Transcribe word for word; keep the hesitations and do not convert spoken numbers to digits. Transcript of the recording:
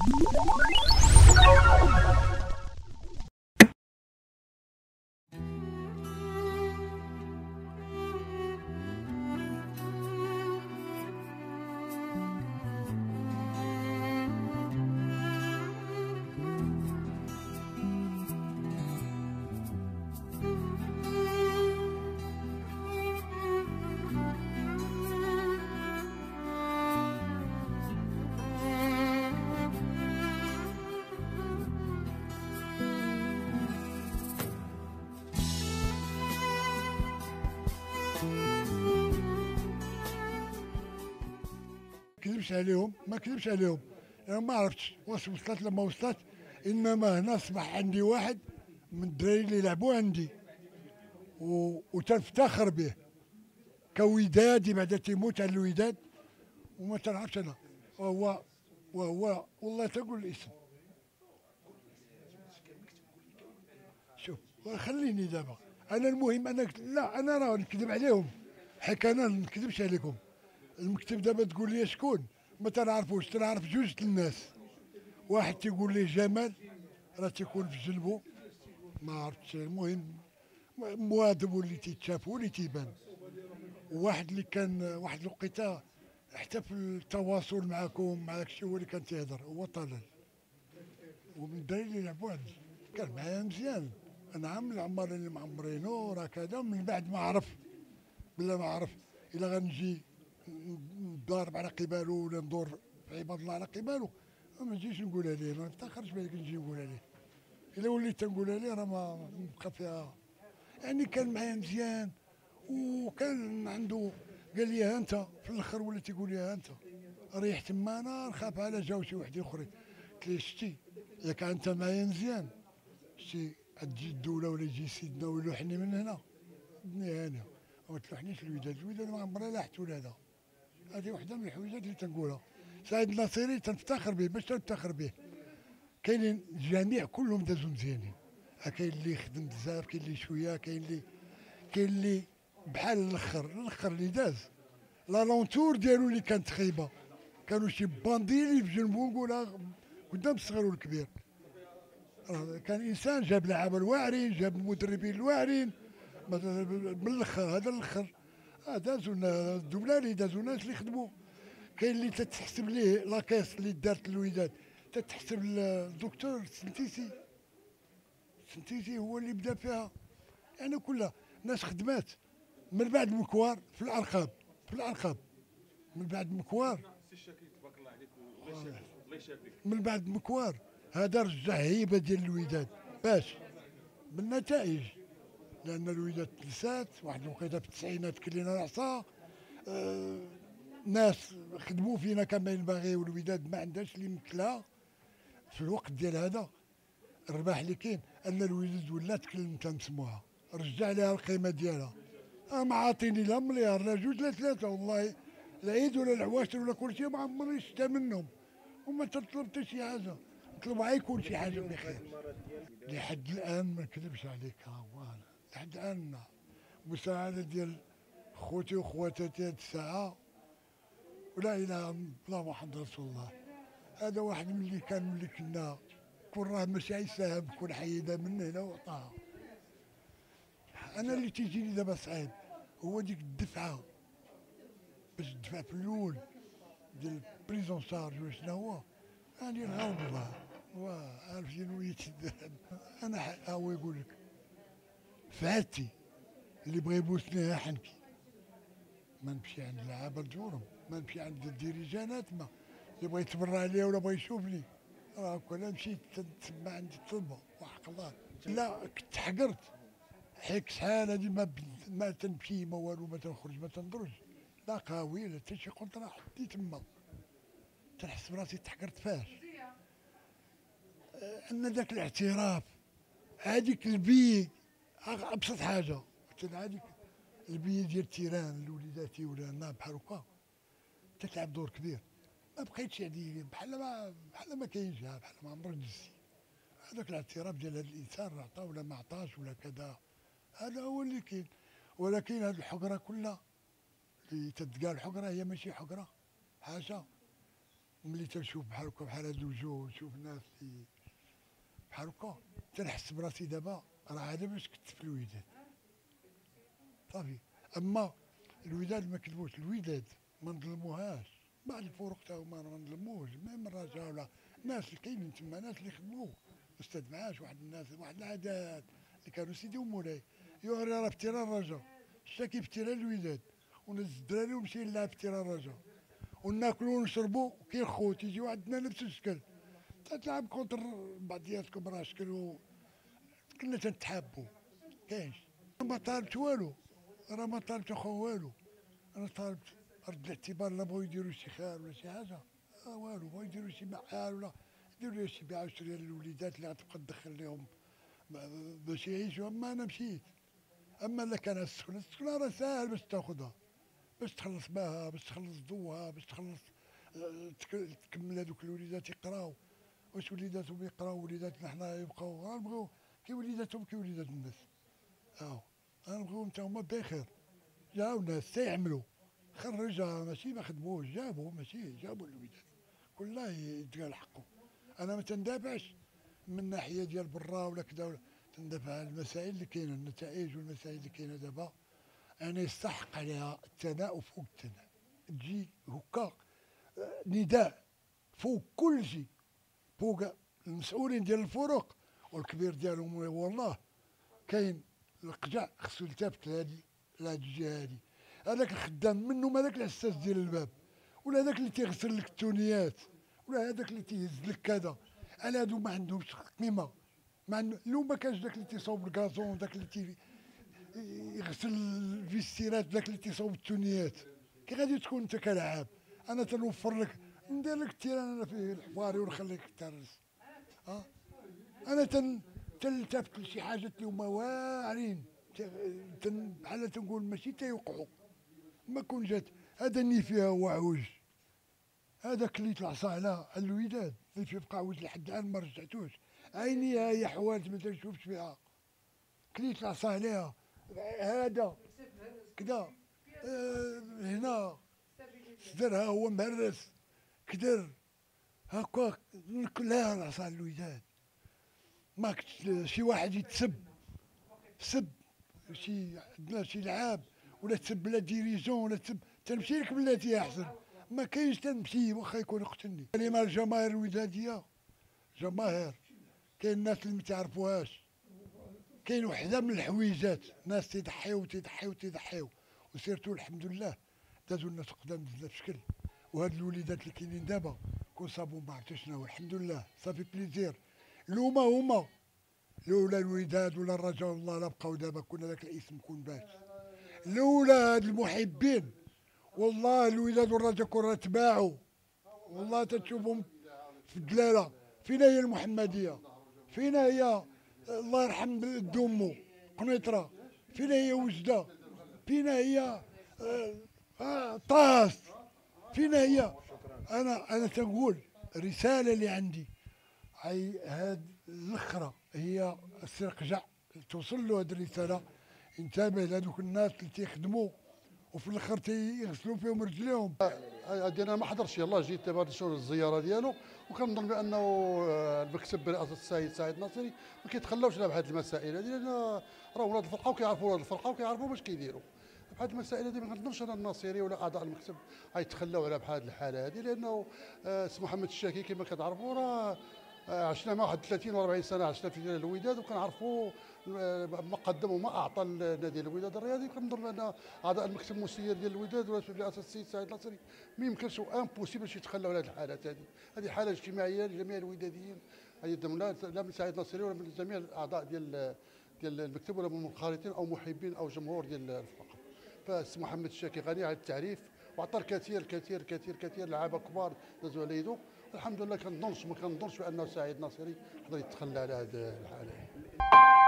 كذبش عليهم ما كذبش عليهم انا ما عرفتش واش وصلت لما وصلت. انما هنا اصبح عندي واحد من الدراري اللي يلعبوا عندي و... وتنفتخر به كودادي بعد تيموت على الوداد وما تنعرفش انا. وهو وهو والله تقول الاسم. شوف خليني دابا انا المهم انا لا انا راه نكذب عليهم حيت انا ما نكذبش عليكم. المكتب دابا تقول لي شكون ما تنعرفوش. تنعرف جوج الناس. واحد تيقول لي جمال راه تيكون في جنبو ما عرفتش. المهم مواظب واللي تيتشاف واللي تيبان. وواحد اللي كان واحد الوقيته حتى في التواصل معكم مع داك الشيء هو اللي كان تيهضر هو طلال. ومن الدراري اللي لعبوا عندي كان معايا مزيان. انا عام العمر اللي معمرينو راه كذا. من بعد ما عرف بلا ما عرف الا غنجي نضارب على قبالو ولا ندور في عباد الله على قبالو ما نجيش نقولها ليه. ما نفتخرش بالك نجي نقولها ليه. الا وليت تنقولها ليه راه ما نبقى فيها. يعني كان معايا مزيان وكان عنده قال لي ها انت في الاخر ولا تيقول لي ها انت ريح تما انا نخاف على جاو شي وحدين اخرين. قلت ليه شتي ياك انت معايا مزيان شتي تجي الدوله ولا يجي سيدنا ويلوحني من هنا ابني هاني وما تلوحنيش الوداد. الوداد ما عمرها لاحت ولادها. هذه وحده من الحويجات اللي تنقولها. سعيد الناصري تنفتخر به. باش تنفتخر به كاينين الجميع كلهم دازوا مزيانين. كاين اللي خدم بزاف كاين اللي شويه كاين اللي كاين اللي بحال الاخر الاخر اللي داز لا لونتور ديالو اللي كانت خايبه. كانوا شي بانديلي في جنبو نقولها قدام الصغير والكبير. كان انسان جاب لعابه الواعرين جاب المدربين الواعرين من الاخر. هذا الاخر دازوا الدولاري دازوا ناس اللي خدموا. كاين اللي تتحسب ليه لاكاس اللي دارت الوداد تتحسب الدكتور سنتيسي. سنتيسي هو اللي بدا فيها. يعني كلها ناس خدمات من بعد مكوار في الارقام في الارقام من بعد مكوار من بعد مكوار هذا رجع هيبه ديال الوداد باش بالنتائج. لان الوداد تلسات واحد الوقيته في التسعينات كلينا العصا. آه ناس خدموا فينا كما ينبغي والوداد ما عندهاش اللي مثلها في الوقت ديال هذا. الرباح اللي كاين ان الوداد ولات كلمه تنسموها رجع لها القيمه ديالها. ما عاطيني لا مليار لا جوج لا ثلاثه والله العيد ولا العواشر ولا كل شيء ما عمرني شتا منهم. وما تطلب حتى شي حاجه نطلب غير يكون شي حاجه بخير. لحد الان ما نكذبش عليك ها هو لحد الان مساعده ديال خوتي وخواتاتي هاد الساعه ولا اله الا الله محمد رسول الله. هذا واحد من اللي كان ملي كنا كون راه ماشي يساهم كون حيدها من هنا وعطاها. انا اللي تيجيني دابا صعيب هو ديك الدفعه باش تدفع في الاول ديال بريزون شارج ولا شنو هو. يعني الغاوب الله وعارف شنو يتدرب. انا ها هو يقول لك فاتي اللي بغى يبوسني حنكي ما نمشي عند اللعابه نجورهم ما نمشي عند الديريجانات ما اللي بغى يتبرع عليا ولا بغى يشوفني راه كون مشيت تما عندي الطلبه وحق الله. لا كنت حقرت حيت شحال هادي ما ما تنمشي ما والو ما تنخرج ما تندرج لا قهوي لا حتى شي قلت راه حطي تما. تنحس براسي تحقرت فاش ان ذاك الاعتراف هذيك البي ابسط حاجه. هذيك البي ديال التيران لوليداتي ولا انا بحال هكا تتلعب دور كبير. ما بقيتش يعني بحال ما بحال ما كاينش بحال ما عمرك دزتي. هذاك الاعتراف ديال هذا الانسان راه عطا ولا ما عطاش ولا كذا هذا هو اللي كاين. ولكن هذه الحقره كلها اللي تتقال حقره هي ماشي حقره حاجه. ملي تنشوف بحال هكا بحال هاد الوجوه نشوف ناس اللي بحال هكا تنحس براسي دابا راه عاد باش كنت في الوداد صافي. اما الوداد ما كذبوش، الوداد ما نظلموهاش، بعض الفروق تا هما ما نظلموش، ميم الرجاء ولا الناس اللي كاينين تما ناس اللي خدموا استاذ معاش واحد الناس واحد العادات اللي كانوا سيدي ومولاي يوري راه في تيران الرجاء الشاكي في تيران الوداد ونهز الدراري ونمشي نلعب في تيران الرجاء وناكلوا ونشربوا كي الخوت يجي عندنا نفس الشكل تلعب كونتر بعضياتكم راه شكل كنا تنتحابوا كاينش. ما طالبت والو، راه ما طالبت اخو والو، انا طالبت رد الاعتبار لا بغاو يديروا شي خير ولا شي حاجه آه والو، بغاو يديروا شي معال ولا يديروا لي شي بيعه وشريه للوليدات اللي غتبقى تدخل لهم باش يعيشوا. اما انا مشيت، اما الا كان السكنه السكنه راه ساهل باش تاخذها، باش تخلص ماها، باش تخلص ضوها، باش تخلص تكمل هذوك الوليدات يقراو. واش وليداتهم يقراو وليداتنا حنا يبقاو غنبغيو كي وليداتهم كي وليدات الناس. اه غنبغيو حتى هما بخير. جاو ناس تيعملوا خرجها ماشي ما خدموش، جابوا ماشي جابوا الوليدات كلها يتقال حقه. انا ما تندافعش من ناحيه ديال برا ولا كذا ولا، تندافع على المسائل اللي كاينه، النتائج والمسائل اللي كاينه دابا. انا يستحق عليها الثناء وفوق الثناء، تجي هكا نداء فوق كل شيء، فوق المسؤولين ديال الفرق والكبير ديالهم والله كاين القجع خصو يلتفت لهادي لهاد الجهه هادي. هذاك الخدام منهم هذاك العساس ديال الباب ولا هذاك اللي تيغسل لك التونيات ولا هذاك اللي تيهز لك كذا، على هادو ما عندهمش قيمه. ما لو ما كانش داك اللي تيصاوب الكازون، داك اللي تي يغسل الفيستيرات، داك اللي تيصاوب التونيات، كي غادي تكون انت كلاعب؟ انا تنوفر لك ندير لك التيران انا فيه الحواري ونخليك تهرس. ها انا تن تلتفت لشي حاجات اللي هما واعرين بحال تنقول ماشي تيوقعوا. ما كون جات هذا اللي فيها هو عوج، هذاك اللي طلع على الوداد اللي في بقى عوج لحد الان ما رجعتوش. عيني هي حوالت ما تنشوفش فيها كلي طلع عليها هذا كذا آه هنا صدرها هو مهرس كدر هكا كلها العصا الوداد. ما شي واحد يتسب سب شي عندنا شي لعاب ولا تسب لا ديريجون ولا تسب تنمشي لك بلاتي احسن. ما كاينش تنمشي واخا يكون يقتلني. كلمه الجماهير الوداديه جماهير، كاين الناس اللي ما تعرفوهاش، كاين وحده من الحويجات ناس تيضحيو تيضحيو تيضحيو وسيرتو الحمد لله دازوا الناس قدام بزاف شكل. وهاد الوليدات اللي كاينين دابا كون صابوا ما عرفتش شنو الحمد لله صافي بليزير. لوما هما لولا الوداد ولا الرجاء والله لا بقاو دابا كنا ذاك الاسم كون باش. لولا هاد المحبين والله الوداد والرجاء كون تباعوا والله تتشوفهم في الدلاله. فينا هي المحمديه، فينا هي الله يرحم دومو قنيطره، فينا هي وجده، فينا هي آه آه طاس، فينا هي. انا انا تنقول رساله اللي عندي هاي هاد الاخرى هي السي رقجع توصل له هاد الرساله، ينتبه لهذوك الناس اللي تيخدموا وفي الاخر تيغسلوا فيهم رجليهم. هادي انا ما حضرتش يلاه جيت دابا نشوف الزياره ديالو، وكنظن بانه المكتب برئاسه السيد سعيد ناصري ما كيتخلاوش على بهذه المسائل هذه، لان راه ولاد الفرقه وكيعرفوا ولاد الفرقه وكيعرفوا باش كيديروا بهذه المسائل هذه. ما كنظنش انا الناصري ولا اعضاء المكتب غيتخلاو على بهذه الحاله هذه، لانه سي محمد الشاكي كما كتعرفوا راه عشنا مع واحد ثلاثين و أربعين سنه عشنا في الوداد وكنعرفوا ما قدم وما اعطى لنادي الوداد الرياضي. كنظن بان اعضاء المكتب المسير ديال الوداد ولا برئاسه السيد سعيد ناصري ما يمكنش امبوسيبل باش يتخلاو على هذه الحالات هذه. هذه حاله اجتماعيه لجميع الوداديين، لا من سعيد ناصري ولا من جميع الاعضاء ديال ديال المكتب ولا من منخرطين او محبين او جمهور ديال الفرقه. فالسي محمد الشاكي غني عن التعريف وعطى الكثير كثير كثير كثير لعابه كبار دازوا على يدو. الحمد لله كنظنش ما كنظنش بانه سعيد ناصري يقدر يتخلى على هذه الحاله.